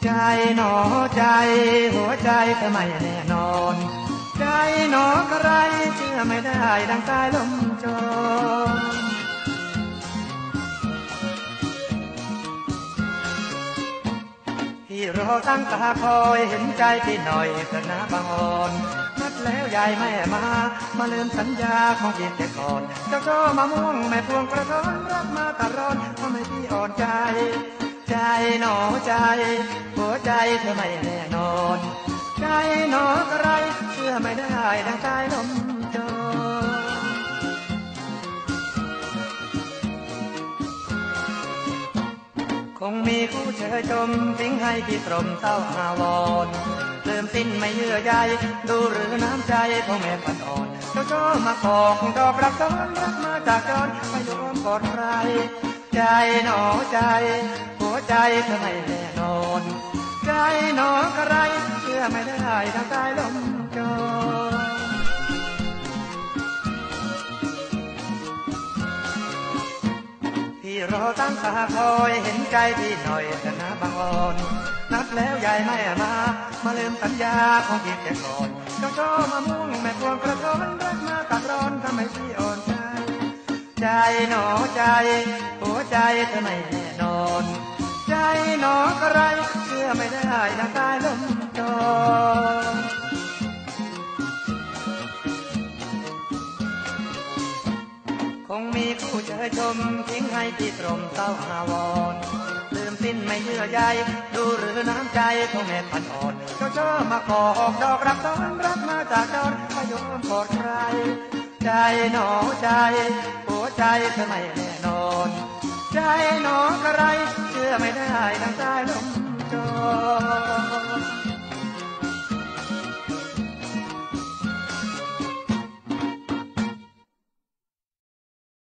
ใจหนอใจหัวใจเธอไม่แน่นอนใจหนอใครเชื่อไม่ได้ดังสายลมโชยที่รอตั้งตาคอยเห็นใจพี่หน่อยเถิดนะบางอ่อนนัดแล้วยายแม่มาลืมสัญญาของพี่แต่ก่อนเจ้าช่อมะม่วงแม่พวงกระท้อนรักมาตลอดทำให้พี่อ่อนใจใจหนอใจหัวใจเธอไม่แน่นอนใจหนอใครเชื่อไม่ได้ดังสายลมโชยคงมีคู่เชยชมทิ้งให้พี่ตรมเศร้าอาวรณ์เริ่มสิ้นไม่เยื่อใยดูหรือน้ำใจของแม่ปันอ่อนเจ้าช่อมาขอกดอกรักซ้อนรักมาจากจรไม่ยอมกอดใครใจหนอใจหัวใจเธอไม่แน่นอนใจหนอใครเชื่อไม่ได้ดังสายลมโชยพี่รอตั้งตาคอยเห็นใจพี่หน่อยแต่นะบางอ่อนนัดแล้วยายไม่มาลืมสัญญาของพี่แต่ก่อนเจ้าช่อมะม่วงแม่พวงกระท้อนรักมาตัดร้อนทำให้พี่อ่อนใจใจหนอใจหัวใจเธอไม่แน่นอนใจหนอใครเชื่อไม่ได้ดังสายลมโชยคงมีคู่เชยชมทิ้งให้พี่ตรมเศร้าอาวรณ์ลืมสิ้นไม่เยื่อใยดูหรือน้ำใจของแม่พันอ่อนเจ้าช่อมาขอออกดอกรักซ้อนรักมาจากจรไม่ยอมกอดใครใจหนอใจหัวใจเธอไม่แน่นอนใจหนอใครเชื่อไม่ได้ดังสายลมโชย